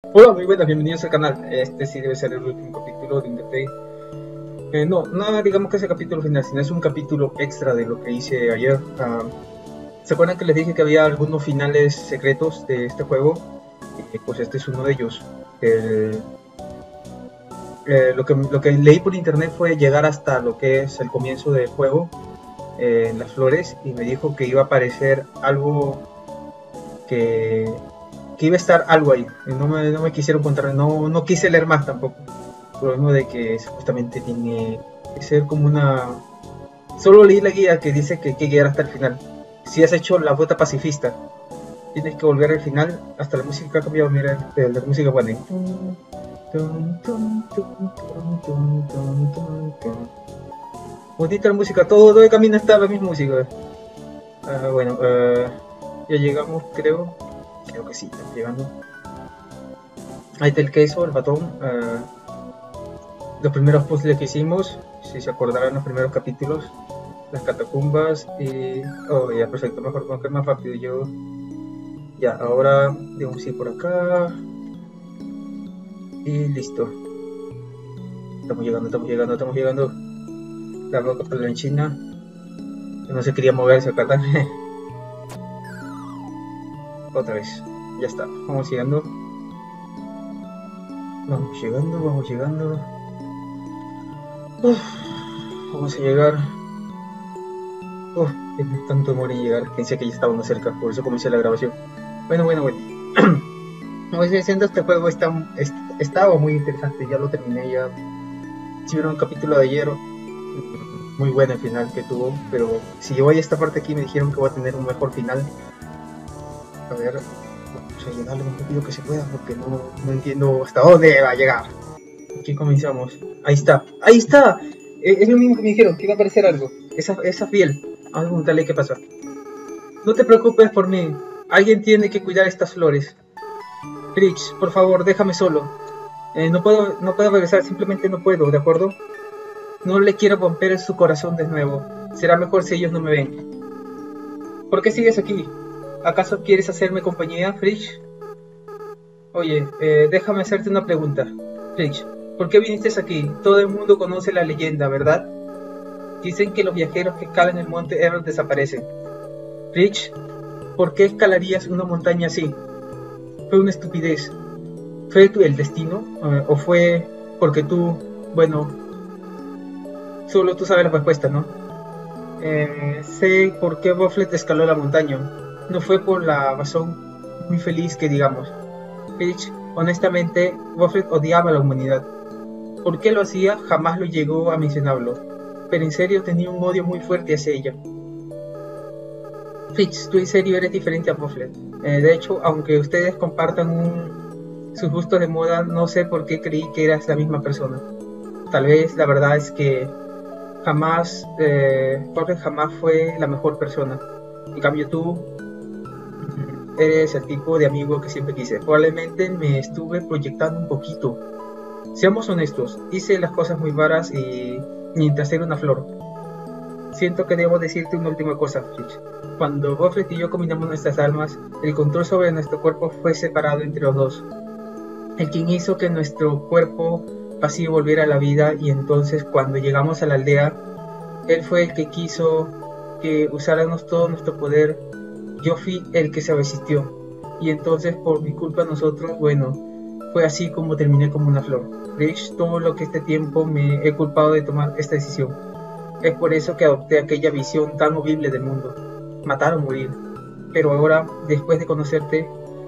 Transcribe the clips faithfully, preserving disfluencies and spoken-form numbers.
Hola, muy buenas, bienvenidos al canal. Este sí debe ser el último capítulo de Interplay. Eh, no, no digamos que es el capítulo final, sino es un capítulo extra de lo que hice ayer. Ah, ¿Se acuerdan que les dije que había algunos finales secretos de este juego? Eh, pues este es uno de ellos. El- eh, lo, que, lo que leí por internet fue llegar hasta lo que es el comienzo del juego, eh, en las flores, y me dijo que iba a aparecer algo que, que iba a estar algo ahí. Y no me, no me quisieron contar, no, no quise leer más tampoco. Por lo mismo de que supuestamente tiene que ser como una... Solo leí la guía que dice que hay que llegar hasta el final. Si has hecho la vuelta pacifista, tienes que volver al final. Hasta la música ha cambiado, mira, de la música pone. Bonita la música, todo el camino está la misma música. Uh, bueno, uh, ya llegamos, creo. Creo que sí, estamos llegando. Ahí está el queso, el batón. Uh, los primeros puzzles que hicimos, si se acordarán los primeros capítulos, las catacumbas y... Oh, ya, perfecto, mejor con que más rápido yo... Ya, ahora digamos ir por acá y listo. Estamos llegando, estamos llegando, estamos llegando. La roca por la China. No se quería moverse acá también. Otra vez. Ya está, vamos llegando. Vamos llegando, vamos llegando. Uf, vamos a llegar. Uf, tengo tanto amor en llegar. Pensé que ya estábamos cerca, por eso comencé la grabación. Bueno, bueno, bueno. Como estoy diciendo, este juego está, est estaba muy interesante. Ya lo terminé, ya. Si vieron un capítulo de ayer, muy bueno el final que tuvo. Pero si yo voy a esta parte aquí, me dijeron que va a tener un mejor final. A ver, vamos a llegar lo más rápido que se pueda, porque no, no entiendo hasta dónde va a llegar. Aquí comenzamos. Ahí está, ahí está. Eh, es lo mismo que me dijeron, que iba a aparecer algo. Esa, esa fiel. Vamos a preguntarle qué pasa. No te preocupes por mí. Alguien tiene que cuidar estas flores. Rich, por favor, déjame solo. Eh, no puedo, no puedo regresar, simplemente no puedo, ¿de acuerdo? No le quiero romper su corazón de nuevo. Será mejor si ellos no me ven. ¿Por qué sigues aquí? ¿Acaso quieres hacerme compañía, Rich? Oye, eh, déjame hacerte una pregunta. Rich, ¿por qué viniste aquí? Todo el mundo conoce la leyenda, ¿verdad? Dicen que los viajeros que escalan el monte Everest desaparecen. Rich, ¿por qué escalarías una montaña así? Fue una estupidez. ¿Fue el destino? Uh, ¿O fue porque tú, bueno, solo tú sabes la respuesta, ¿no? Eh, sé por qué Bufflet escaló la montaña. No fue por la razón muy feliz que digamos. Rich, honestamente, Bufflet odiaba a la humanidad. ¿Por qué lo hacía? Jamás lo llegó a mencionarlo. Pero en serio tenía un odio muy fuerte hacia ella. Fitch, tú en serio eres diferente a Bufflet. Eh, de hecho, aunque ustedes compartan un, sus gustos de moda, no sé por qué creí que eras la misma persona. Tal vez la verdad es que jamás, eh, Bufflet jamás fue la mejor persona. En cambio tú eres el tipo de amigo que siempre quise. Probablemente me estuve proyectando un poquito. Seamos honestos, hice las cosas muy varas y mientras era una flor. Siento que debo decirte una última cosa, Fitch. Cuando Buffett y yo combinamos nuestras almas, el control sobre nuestro cuerpo fue separado entre los dos. El quien hizo que nuestro cuerpo pasivo volviera a la vida, y entonces cuando llegamos a la aldea, él fue el que quiso que usáramos todo nuestro poder. Yo fui el que se resistió. Y entonces por mi culpa nosotros, bueno, fue así como terminé como una flor. Rich, todo lo que este tiempo me he culpado de tomar esta decisión. Es por eso que adopté aquella visión tan horrible del mundo. Matar o morir. Pero ahora, después de conocerte,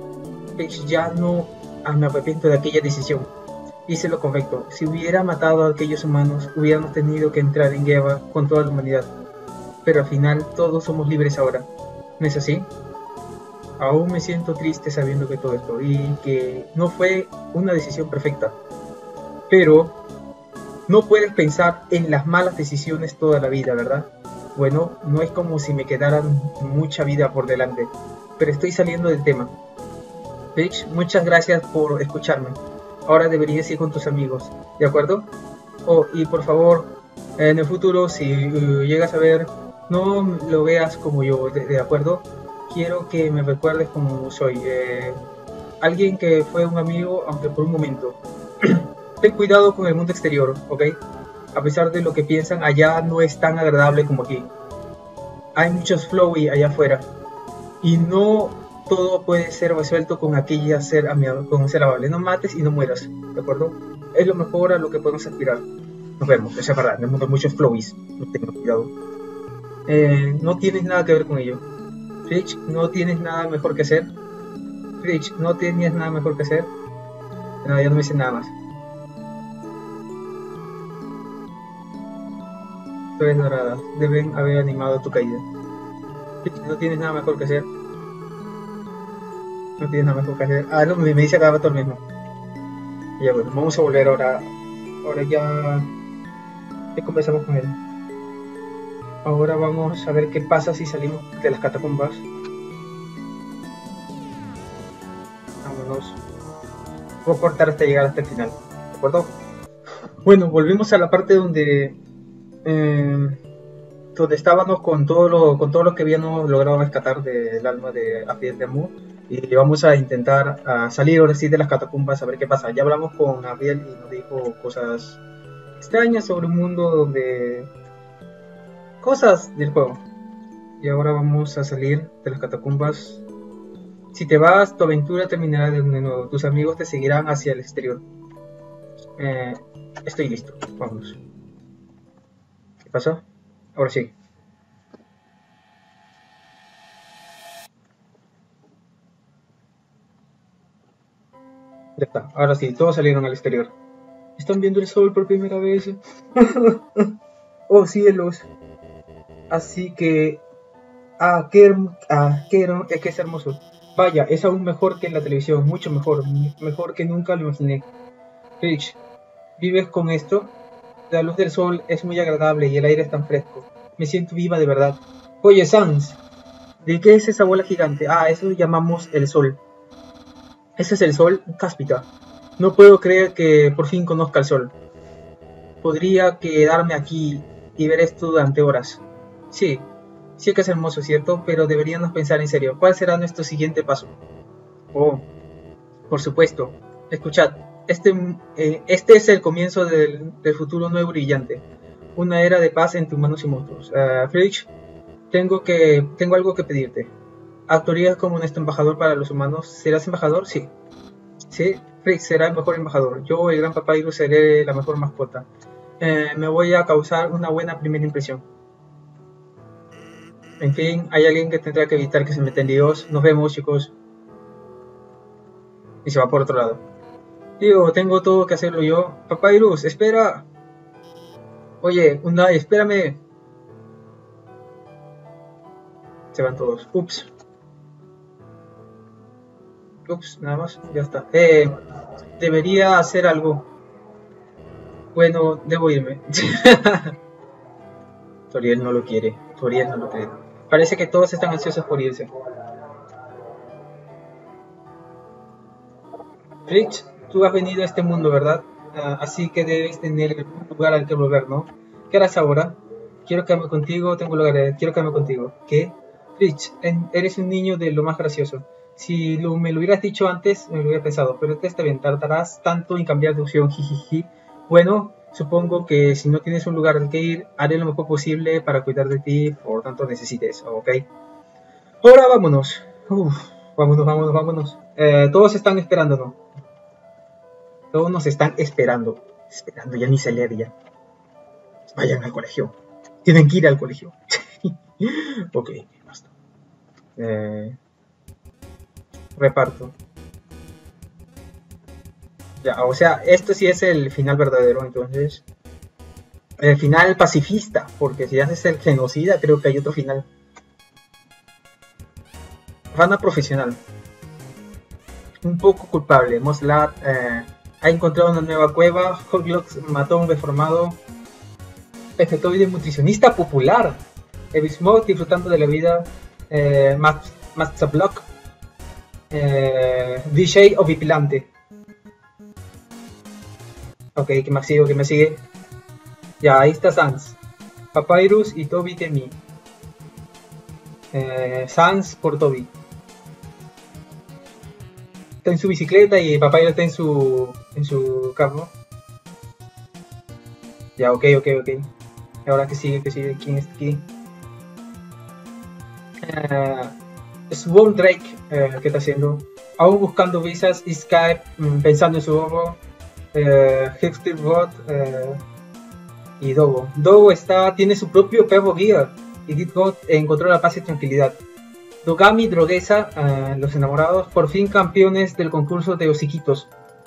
ya no me arrepiento de aquella decisión. Hice lo correcto. Si hubiera matado a aquellos humanos, hubiéramos tenido que entrar en guerra con toda la humanidad. Pero al final, todos somos libres ahora. ¿No es así? Aún me siento triste sabiendo que todo esto, y que no fue una decisión perfecta. Pero no puedes pensar en las malas decisiones toda la vida, ¿verdad? Bueno, no es como si me quedaran mucha vida por delante, pero estoy saliendo del tema. Rich, muchas gracias por escucharme. Ahora deberías ir con tus amigos, ¿de acuerdo? Oh, y por favor, en el futuro, si uh, llegas a ver, no lo veas como yo, ¿de, de acuerdo? Quiero que me recuerdes como soy. Eh, alguien que fue un amigo, aunque por un momento. Ten cuidado con el mundo exterior, ¿ok? A pesar de lo que piensan, allá no es tan agradable como aquí. Hay muchos flowy allá afuera. Y no todo puede ser resuelto con aquella ser amable, con ser amable. No mates y no mueras, ¿de acuerdo? Es lo mejor a lo que podemos aspirar. Nos vemos, eso es verdad. En el mundo hay muchos flowies. No tengo cuidado. Eh, no tienes nada que ver con ello. Rich, no tienes nada mejor que hacer. Rich, no tienes nada mejor que hacer. No, ya no me dice nada más. Flores doradas deben haber animado tu caída. Rich, no tienes nada mejor que hacer. No tienes nada mejor que hacer. Ah, no, me, me dice cada rato el mismo. Ya bueno, vamos a volver ahora. Ahora ya, ya conversamos con él. Ahora vamos a ver qué pasa si salimos de las catacumbas. Vámonos. Voy a cortar hasta llegar hasta el final, ¿de acuerdo? Bueno, volvimos a la parte donde eh, donde estábamos con todo lo con todo lo que habíamos logrado rescatar del alma de Abiel de Amur, y vamos a intentar a salir ahora sí de las catacumbas a ver qué pasa. Ya hablamos con Abiel y nos dijo cosas extrañas sobre un mundo donde cosas del juego, y ahora vamos a salir de las catacumbas. Si te vas, tu aventura terminará de nuevo. Tus amigos te seguirán hacia el exterior. Eh, estoy listo. Vamos. ¿Qué pasó? Ahora sí. Ya está. Ahora sí, todos salieron al exterior. ¿Están viendo el sol por primera vez? Oh cielos. Así que... Ah, qué, herm... ah, qué, her... es que es hermoso. Vaya, es aún mejor que en la televisión, mucho mejor, mejor que nunca lo imaginé. Rich, ¿vives con esto? La luz del sol es muy agradable y el aire es tan fresco. Me siento viva de verdad. Oye, Sans, ¿de qué es esa bola gigante? Ah, eso lo llamamos el sol. Ese es el sol, cáspita. No puedo creer que por fin conozca el sol. Podría quedarme aquí y ver esto durante horas. Sí. Sí que es hermoso, ¿cierto? Pero deberíamos pensar en serio. ¿Cuál será nuestro siguiente paso? Oh, por supuesto. Escuchad, este, eh, este es el comienzo del, del futuro nuevo y brillante. Una era de paz entre humanos y monstruos. Uh, Fritz, tengo, que, tengo algo que pedirte. ¿Actuarías como nuestro embajador para los humanos? ¿Serás embajador? Sí. Sí, Fritz será el mejor embajador. Yo, el gran papyrus, seré la mejor mascota. Eh, me voy a causar una buena primera impresión. En fin, hay alguien que tendrá que evitar que se meta en líos. Nos vemos, chicos. Y se va por otro lado. Tío, tengo todo que hacerlo yo. Papyrus, espera. Oye, Unai, espérame. Se van todos. Ups. Ups, nada más. Ya está. Eh, debería hacer algo. Bueno, debo irme. Toriel no lo quiere. Toriel no lo quiere. Parece que todos están ansiosos por irse. Rich, tú has venido a este mundo, ¿verdad? Uh, así que debes tener un lugar al que volver, ¿no? ¿Qué harás ahora? Quiero quedarme contigo, tengo lugar, quiero quedarme contigo. ¿Qué? Rich, en, eres un niño de lo más gracioso. Si lo, me lo hubieras dicho antes, me lo hubiera pensado, pero te está bien, tardarás tanto en cambiar de opción, jijiji. Bueno, supongo que si no tienes un lugar al que ir, haré lo mejor posible para cuidar de ti, por tanto necesites, ¿ok? Ahora vámonos. Uf, vámonos, vámonos, vámonos. Eh, todos están esperándonos. Todos nos están esperando. Esperando, ya ni se leer ya. Vayan al colegio. Tienen que ir al colegio. Ok, basta. Eh, reparto. Ya, o sea, esto sí es el final verdadero, entonces. El final pacifista, porque si haces el genocida, creo que hay otro final. Rana profesional. Un poco culpable. Moslat eh, ha encontrado una nueva cueva. Hoglox mató a un deformado. Efectoide nutricionista popular. Ebismog disfrutando de la vida. Eh, Mazablock. Eh, D J ovipilante. Ok, ¿qué más sigue? ¿Qué me sigue? Ya, ahí está Sans. Papyrus y Toby Temi. Eh, Sans por Toby. está en su bicicleta y Papaya está en su en su carro. Ya, ok, ok, ok. Ahora que sigue, que sigue, ¿quién está aquí? Uh, Swan Drake, uh, ¿qué está haciendo? Aún buscando visas, y Skype, um, pensando en su ojo. Uh, Hipster Bot uh, y Dogo. Dogo está, tiene su propio perro guía y GitGod encontró la paz y tranquilidad. Dogami, Droguesa, uh, los enamorados, por fin campeones del concurso de hociquitos.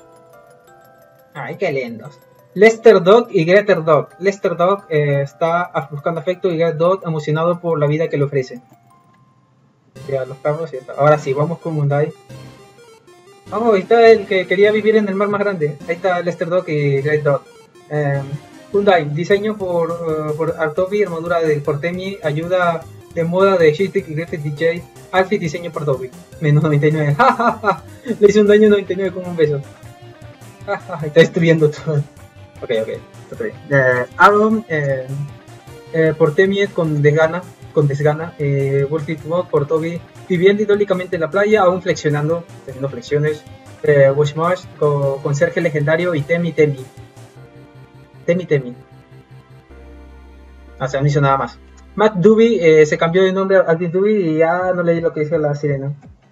Ay, qué lindos. Lester Dog y Greter Dog. Lester Dog eh, está buscando afecto y Greter Dog emocionado por la vida que le ofrece. Ya, los perros y está. Ahora sí, vamos con Hyundai. Vamos, ahí está el que quería vivir en el mar más grande. Ahí está Lester Dog y Greter Dog. Eh, Hyundai, diseño por, uh, por Artobi, armadura de Portemi, ayuda de moda de Shitek y Griffith D J, outfit diseño por Dobby, menos noventa y nueve, jajaja, le hice un daño noventa y nueve con un beso, jajaja, está destruyendo todo. Ok, ok, está bien. Uh, Aaron, eh, eh, por Temiet con desgana, con desgana, eh, Wolfit Mod por Toby, viviendo idólicamente en la playa, aún flexionando, teniendo flexiones, eh, Washmarsh con, con Sergio legendario y Temi Temi. Temi Temi. Ah, se no hizo nada más. Matt Doobie eh, se cambió de nombre a Matt Doobie y ya no leí lo que dice la sirena.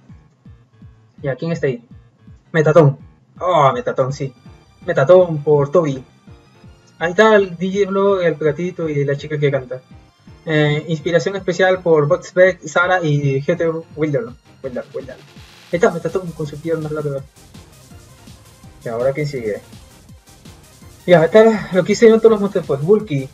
Ya, ¿quién está ahí? Metatón. Oh, Metatón, sí. Metatón por Toby. Ahí está el D J Blog, el gatito y la chica que canta. Eh, inspiración especial por Botsbeck, Sara y G T Wilder. Wilder, Wilder. Ahí está Metatón con su pierna larga. Y ahora quién sigue. Ya, está lo que hicieron todos los monstruos, pues Bulky.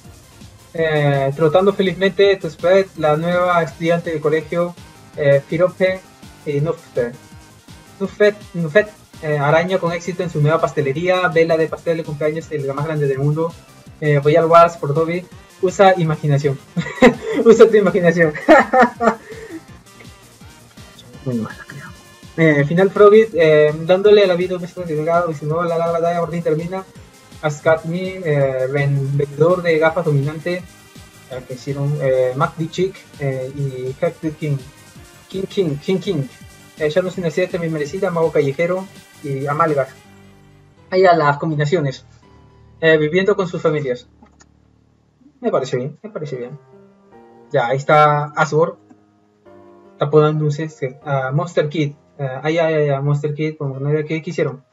Eh, trotando felizmente Tuspet, la nueva estudiante del colegio, eh, Firope y Nufet. Nufet, Nufet eh, araña con éxito en su nueva pastelería, vela de pastel de cumpleaños, la más grande del mundo. Eh, Royal Wars por Dobby, usa imaginación. Usa tu imaginación. Muy mala, creo. Eh, final Frogit, eh, dándole la vida a un beso delgado, y si no, la larga batalla por fin termina. Ascatme, eh, vendedor de gafas dominante, eh, que hicieron eh, Mac D. Chick eh, y Hector King. King King, King King. Eh, ya no es una serie también merecida, Mago Callejero y Amalgas. Ahí a las combinaciones. Eh, viviendo con sus familias. Me parece bien, me parece bien. Ya, ahí está Asgore. Está podando un cese. Uh, Monster Kid. Uh, ahí, ahí, ahí, Monster Kid, como no había que quisieron.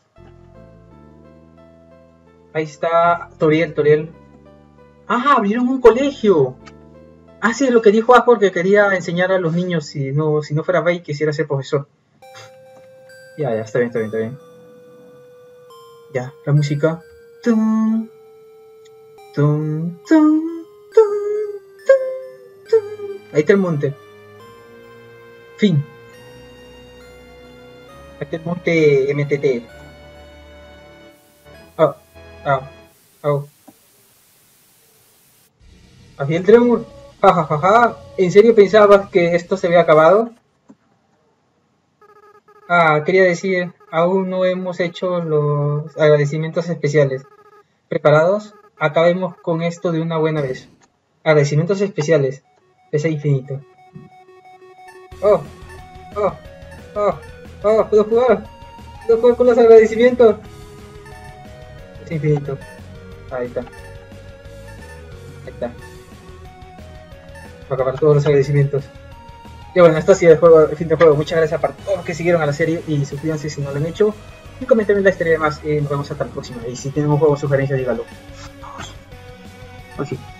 Ahí está Toriel, Toriel. ¡Ah! Abrieron un colegio. Ah, sí, lo que dijo Asgore, que quería enseñar a los niños, si no, si no fuera Bay, quisiera ser profesor. Ya, ya, está bien, está bien, está bien. Ya, la música. Tum, tum, tum, tum, tum, tum. Ahí está el monte. Fin. Ahí está el monte M T T. Oh. Ah, oh. Así el Tremor. Jajajaja. Ja, ja, ja. ¿En serio pensabas que esto se había acabado? Ah, quería decir, aún no hemos hecho los agradecimientos especiales. ¿Preparados? Acabemos con esto de una buena vez. Agradecimientos especiales. Ese infinito. Oh, oh, oh, oh, puedo jugar. Puedo jugar con los agradecimientos. Infinito. Ahí está. Ahí está. Va a acabar todos los agradecimientos. Y bueno, esto ha sido el juego, el fin del juego. Muchas gracias para todos los que siguieron a la serie y suscríbanse si no lo han hecho. Y comenten en la historia de más y nos vemos hasta la próxima. Y si tienen un juego o sugerencia, díganlo. Así.